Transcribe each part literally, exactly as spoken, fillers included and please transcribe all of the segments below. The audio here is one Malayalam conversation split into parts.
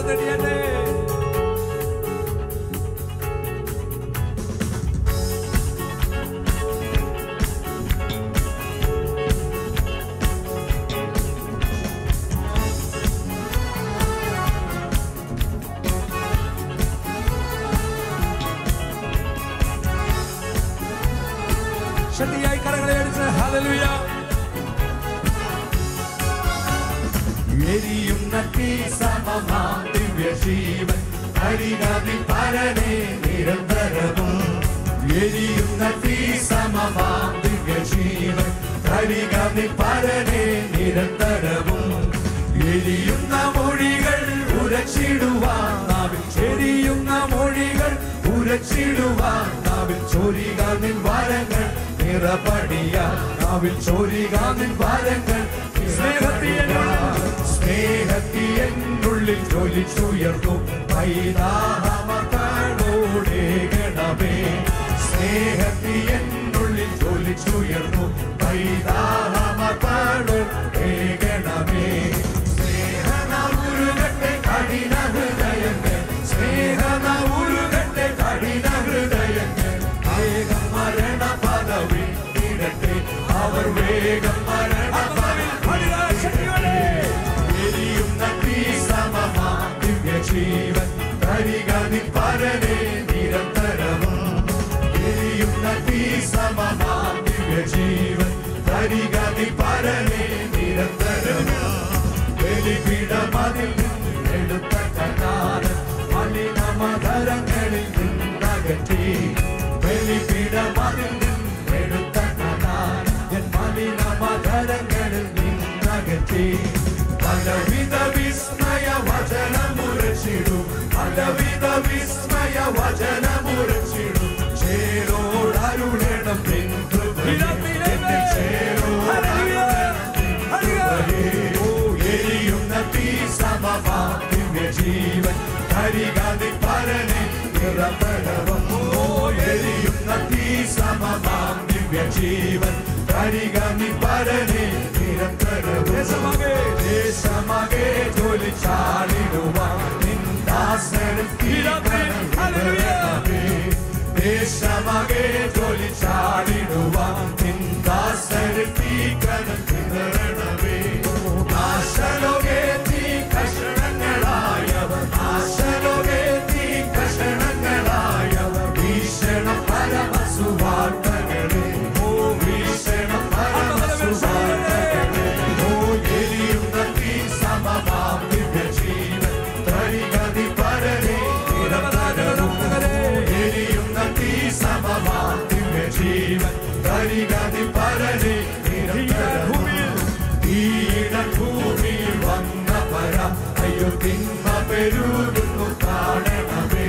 കരതടിയല്ലേ. ശക്തിയായി കരങ്ങളെ അടിച്ച് ഹല്ലേലൂയ. എരിയുന്ന തീ സമമാം ദിവ്യജീവൻ ഹരിഗാമി പരനേ നിരന്തരവും. എരിയുന്ന തീ സമമാം ദിവ്യജീവൻ ഹരിഗാമി പരനേ നിരന്തരവും. എരിയുന്ന മൊഴികൾ ഉരച്ചിടുവാൻ നാവിൽ എരിയുന്ന മൊഴികൾ ഉരച്ചിടുവാൻ നാവിൽ ചോരിക നിൻ വരങ്ങൾ നിറപടിയ നാവിൽ ചോരിക നിൻ വരങ്ങൾ. സ്നേഹത്തിയെന്നുള്ളിൽ ജ്വലിച്ചുയർന്നു പൈതാഹമകളോടേകണമേ. സ്നേഹത്തിയെന്നുള്ളിൽ ജ്വലിച്ചുയർന്നു പൈതാഹമകളോടേകണമേ. സ്നേഹനൗരുകട്ടെ കഠിന ഹൃദയങ്ങൾ സ്നേഹനൗരുകട്ടെ കഠിന ഹൃദയങ്ങൾ. വേഗം മരണ പദവി ഇടട്ടെ അവർ വേഗം മരണ ജീവൻ ഹരിഗാമി പരനേ നിരന്തരവും. എരിയുന്ന തീ സമമാം ദിവ്യജീവൻ ഹരിഗാമി പരനേ നിരന്തരവും. ബലിപീഠമതിൽ നിന്നെടുത്ത കനാനം മലിനമധരങ്ങളിൽ നിന്നകറ്റി. ബലിപീഠമതിൽ നിന്നെടുത്ത കനാനം മലിനമധരങ്ങളിൽ നിന്നകറ്റി. പലവിധ വിസ്മയ വചനമുരച്ചിടും പലവിധ വിസ്മയ വചനമുരച്ചിടും. ചേരോടരുളണം എരിയുന്ന തീ സമമാം ദിവ്യജീവൻ ഹരിഗാമി പരനേ നിരന്തരവും. എരിയുന്ന തീ സമമാം ദിവ്യജീവൻ ഹരിഗാമി പരനേ നിരന്തരവും. ദേശമകെ ജ്വലിച്ചാടിടുവാൻ നിന്ദാസനം തീരണമേ. ദേശമകെ ജ്വലിച്ചാടിടുവാൻ നിന്ദാസനം തീരണമേ. നാശലോകേ തീ കഷണങ്ങളായവർ നാശലോകേ തീ കഷണങ്ങളായവർ ഭീഷണ പരമസുവാർത്തകളെ ഓ ഭീഷണ പരമസുവാർത്തകളെ. ഓ എരിയുന്ന തീ സമമാം ദിവ്യജീവൻ ഹരിഗാമി പരനേ നിരന്തരവും. എരിയുന്ന തീ സമമാം ദിവ്യജീവൻ ഹരിഗാമി പരനേ നിരന്തരവും. ഭൂമിയിൽ വന്ന പര അയ്യോ തിന്മ പെരുകുന്നു കാണണമേ.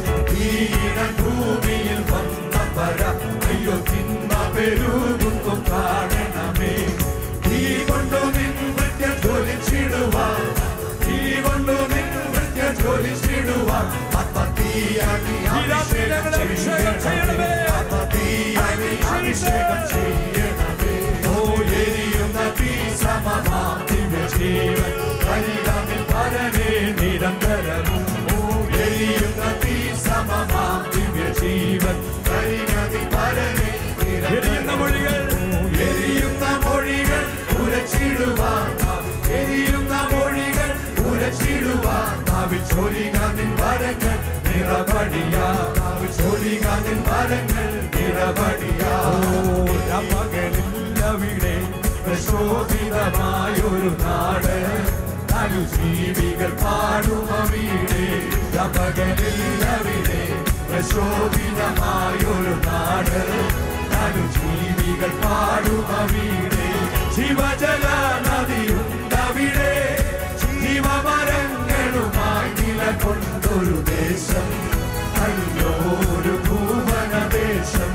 ഭൂമിയിൽ വന്ന പര അയ്യോ തിന്മ പെരുകുന്നു കാണണമേ. തീ കൊണ്ടു നിൻ നൃത്യം ജ്വലിച്ചിടുവാൻ തീ കൊണ്ടു നിൻ നൃത്യം ജ്വലിച്ചിടുവാൻ ആത്മതീയായി അഭിഷേകം ചെയ്യണമേ. ആത്മതീയായി അഭിഷേകം ചെയ്യണമേ. ഓ എരിയുന്ന തീ സമമാം ദിവ്യജീവൻ ഹരിഗാമി പരനേ നിരന്തരവും. ഓ എരിയുന്ന തീ സമമാം ദിവ്യജീവൻ ഹരിഗാമി പരനേ നിരന്തരവും. എരിയുന്ന മൊഴികൾ ഉരച്ചിടുവാൻ എരിയുന്ന മൊഴികൾ ഉരച്ചിടുവാൻ നാവിൽ ചോരിക നിൻ വരങ്ങൾ നിറപടിയാ നാവിൽ ചോരിക നിൻ വരങ്ങൾ നിറപടിയാ. മകളില്ലവിടെ പ്രശോഭിതമായൊരു നാട് നാലു ജീവികൾ പാടുമ വീട്. മകളില്ലവിടെ പ്രശോഭിതമായൊരു നാട് നാലു ജീവികൾ പാടുമ വീട്. ശിവജല നദിയുണ്ടവിടെ ജീവമരങ്ങളുമായി നിലകൊണ്ടൊരു ദേശം നല്ലൊരു ഭൂവനദേശം.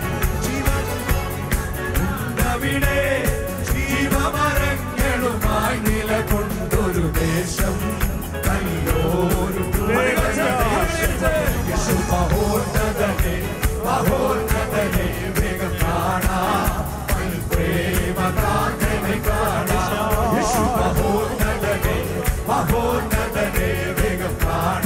ജീവവിടെ ജീവമരങ്ങളുമായി നിലകൊണ്ടൊരു ദേശം നല്ലൊരു ഭൂവനദേശം. മഹോന്നതനെ മഹോന്നതനെ വേഗം കാണാം പ്രേമകാന്തനെ കാണാം. മഹോന്നതനെ മഹോന്നതനെ വേഗം കാണാം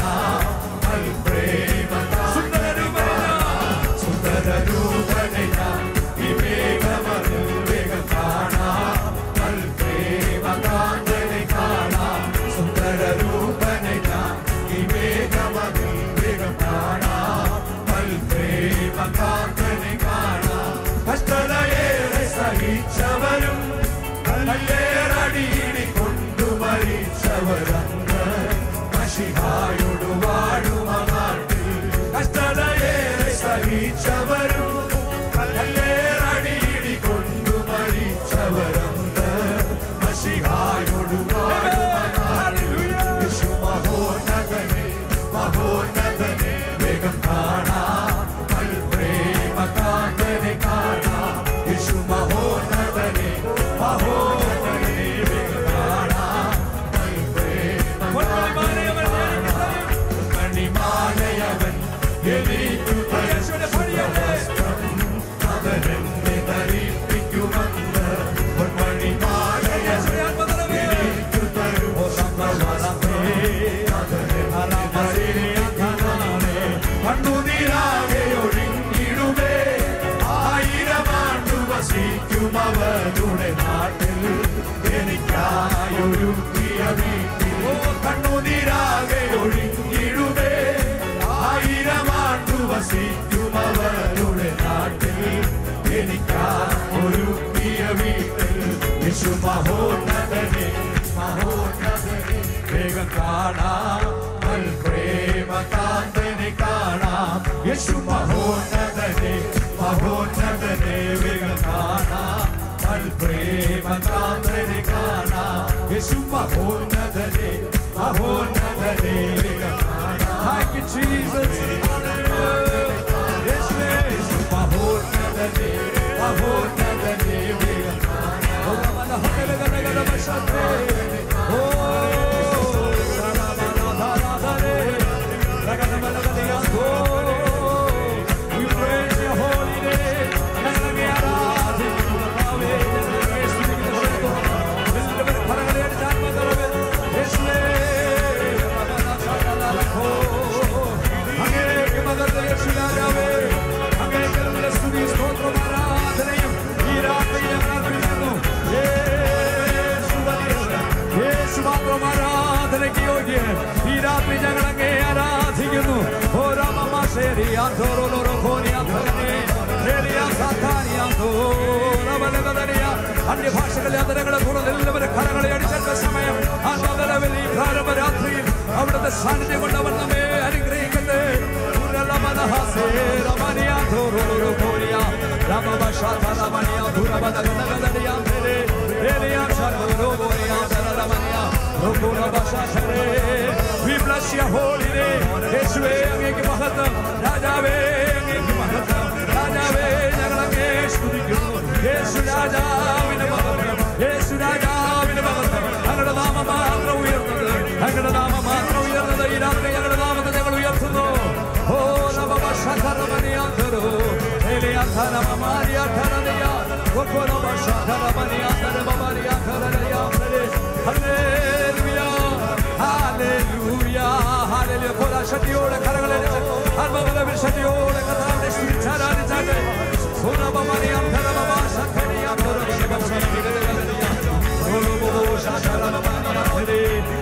വീട്ടിൽ കണ്ണുനീരാകെ ഒഴുകിയിടുമേ. ആയിരം ആണ്ടു വസിക്കും അവരുടെ നാട്ടിൽ എനിക്കാ ഒരുക്കിയ വീട്ടിൽ. യേശു മഹോന്നതനെ മഹോന്നതനെ വേഗം കാണാം, പ്രേമകാന്തനെ കാണാം. യേശു മഹോന്നതനെ മഹോന്നതനെ വേഗം കാണാം, പ്രേമകാന്തനെ കാണാം. യേശു മഹോന്നതനെ മഹോന്നതനെ വേഗം കാണാം. Thank you, Jesus. യേശു മഹോന്നതനെ മഹോന്നതനെ വേഗം കാണാം. ആരാധനയ്ക്ക് യോഗ്യൻ. ഈ രാത്രി ഞങ്ങൾ അങ്ങേ ആരാധിക്കുന്നു. അന്യഭാഷകളെ അതരങ്ങളെ തുറന്ന് എല്ലാവരും കരങ്ങളെ അടിച്ചേണ്ട സമയം. രാത്രിയിൽ അവിടുത്തെ സാന്നിധ്യം കൊണ്ട് അവൻ നമ്മെ അനുഗ്രഹിക്കട്ടെ. We bless your holy name. യേശുവേ അങ്ങേക്ക് മഹത്വം. രാജാവേ അങ്ങേക്ക് മഹത്വം. രാജാവേ ഞങ്ങൾ അങ്ങേ സ്തുതിക്കുന്നു. യേശു രാജാവിന്റെ മഹത്വം. യേശു രാജാവിന്റെ മഹത്വം. ഞങ്ങളുടെ നാമം മാത്രം ഉയർന്നത്. ഞങ്ങളുടെ നാമം മാത്രം ഉയർന്നത്. ഈ രാത്രി ഞങ്ങളുടെ നാമത്തെ ഞങ്ങൾ ഉയർത്തുന്നു. ഓ നമമശകരമനിയാന്തരോ എലിയാന്തരമമാരിയാന്തരനിയ കൊക്കൊനമശകരമനിയാന്തരമമാരിയാന്തരനിയ. ഹല്ലേലൂയ ഹല്ലേലൂയ ഹല്ലേലൂയ. കോല ശക്തിയോടെ കരങ്ങളെ ആത്മാവിൽ ശക്തിയോടെ കർത്താവിനെ സ്തുതിച്ചാരാധിച്ചാട്ടെ. സോനമമനിയാന്തരമമാശകരനിയാന്തരനിയ ഓ ശകരമമനിയാന്തരനിയ